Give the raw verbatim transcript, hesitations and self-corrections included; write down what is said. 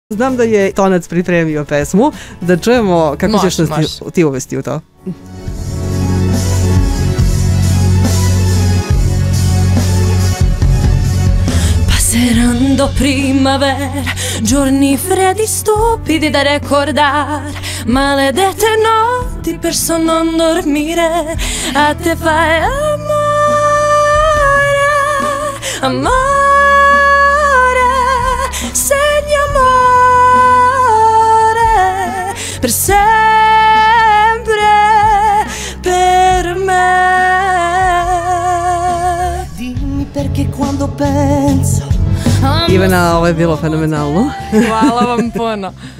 Znam da je Tonac pripremio pesmu, da čujemo kako Može, ćeš nas može. ti, ti uvesti u to. Passeranno primavera, giorni freddi stupidi da ricordare, maledette notti per sonno non dormire, a te fai amore, amore, segni amore, per sempre, per me. Dimmi perché quando penso Ivana, ovo je bilo fenomenalno. Hvala vam puno.